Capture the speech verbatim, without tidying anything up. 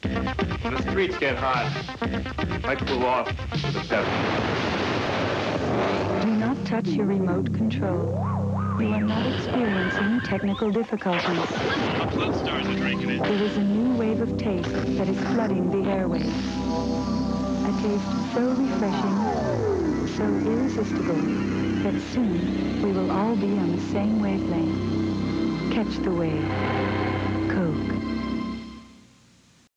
The streets get hot. I cool off with a pep. Do not touch your remote control. You are not experiencing technical difficulties. Upload stars are drinking it. There is a new wave of taste that is flooding the airwaves. A taste so refreshing, so irresistible, that soon we will all be on the same wavelength. Catch the wave. Coke.